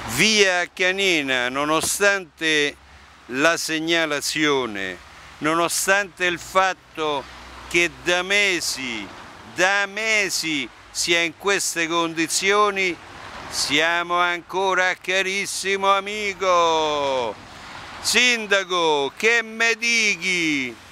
Via Canina, nonostante la segnalazione, nonostante il fatto che da mesi sia in queste condizioni, siamo ancora carissimo amico. Sindaco, che me dighi?